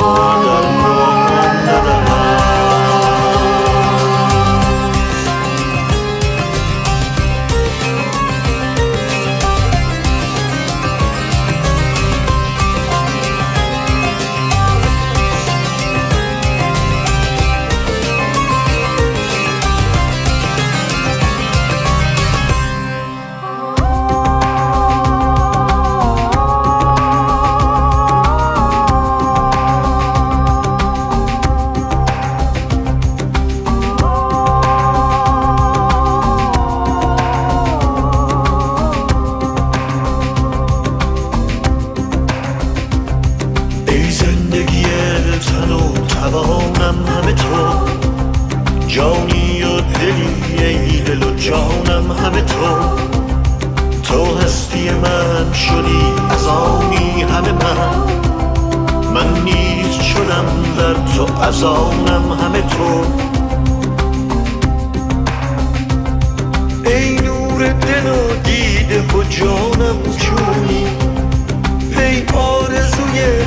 در مانده توانم همه تو، جانی و دلی ای دل و جانم همه تو. تو هستی من شدی از آنی همه من نیز شدم در تو از آنم همه تو. ای نور دل و دیده و جانم چونی، ای آرزوی